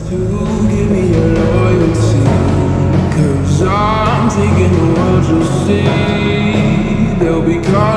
to give me your loyalty, 'cause I'm taking the world you'll see. They'll be calling